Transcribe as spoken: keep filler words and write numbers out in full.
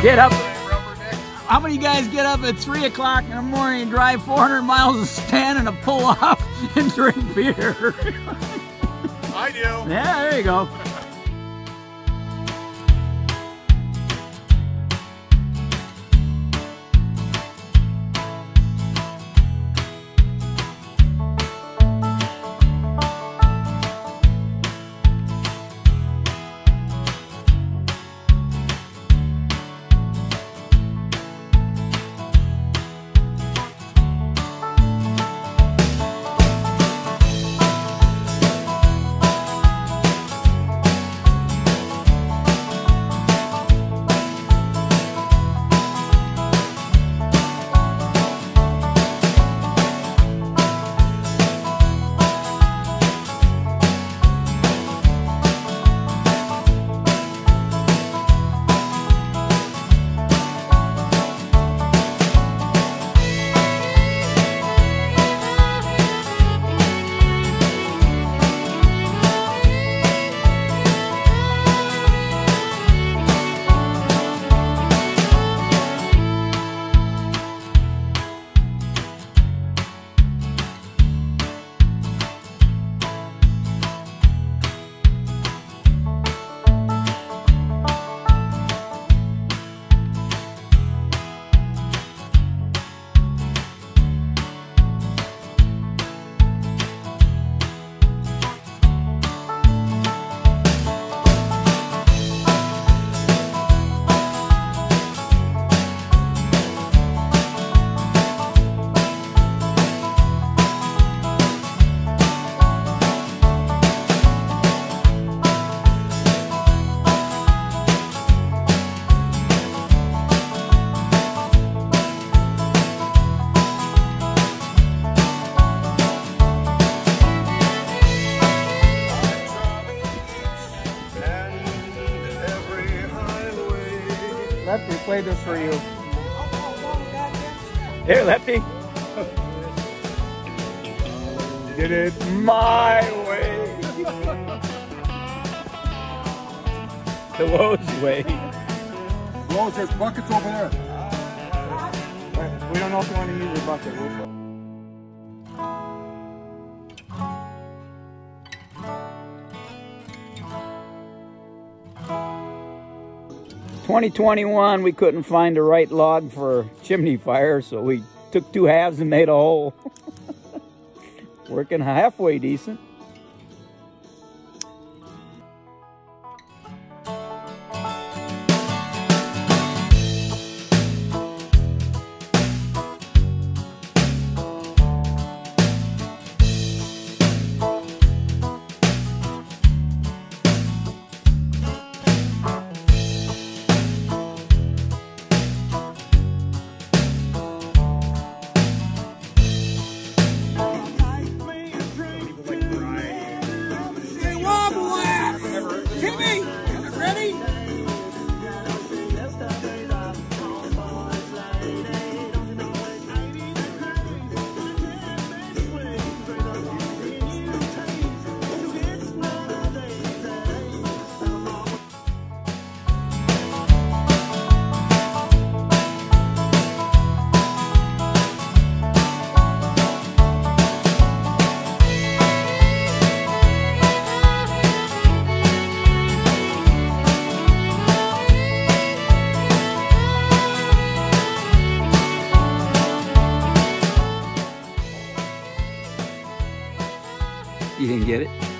Get up. How many guys get up at three o'clock in the morning and drive four hundred miles to stand and a pull off and drink beer? I do. Yeah, there you go. Lefty, play this for you. Here, Lefty. Did it my way. The Lowe's way. Lowe's, there's buckets over there. We don't know if you want to use a bucket. twenty twenty-one, we couldn't find the right log for a chimney fire, so we took two halves and made a hole. Working halfway decent. You didn't get it?